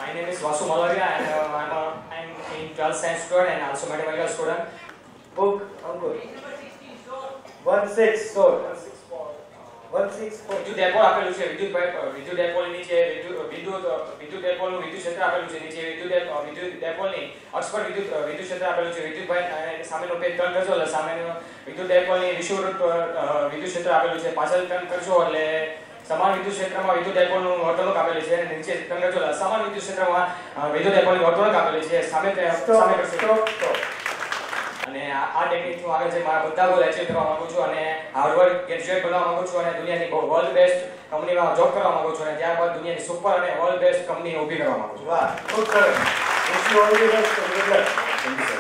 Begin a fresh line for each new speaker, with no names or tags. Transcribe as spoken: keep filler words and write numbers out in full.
My name is Vasu Malaviya and uh, I'm, a, I'm in twelfth science student and also mathematical student.
Book, Ankur. one six four. one six four.
વિદ્યુત ડેપોલ આપેલું છે વિદ્યુત વિદ્યુત ડેપોલ નીચે વિદ્યુત વિદ્યુત વિદ્યુત ડેપોલનું વિદ્યુત ક્ષેત્ર આપેલું છે નીચે વિદ્યુત વિદ્યુત ડેપોલની અક્ષ પર વિદ્યુત વિદ્યુત ક્ષેત્ર આપેલું છે વિદ્યુતભાઈ સામેનો પેજ ટર્ન કરજો એટલે સામેનો વિદ્યુત ડેપોલની વિષુવવૃત્ત વિદ્યુત ક્ષેત્ર આપેલું છે પાછળ ટર્ન કરજો એટલે સમાન વિદ્યુત ક્ષેત્રમાં વિદ્યુત ડેપોલનું વર્તણૂક આપેલી છે અને નીચે ટર્ન કરજો એટલે સમાન વિદ્યુત ક્ષેત્રમાં વિદ્યુત ડેપોલની વર્તણૂક આપેલી છે સામે સામે કરશો અને આ ટેકનિક હું આગળ જઈ મારા બધા ગોલ અચીવ કરવા માંગુ છું અને હાર્વર્ડ ગ્રેજ્યુએટ બનવા માંગુ છું અને દુનિયાની વર્લ્ડ બેસ્ટ કંપનીમાં જોબ કરવા માંગુ છું અને ત્યારબાદ દુનિયાની સુપર અને વર્લ્ડ બેસ્ટ કંપની ઊભી કરવા માંગુ છું.
વાહ, ખૂબ સરસ. Wish you all the best.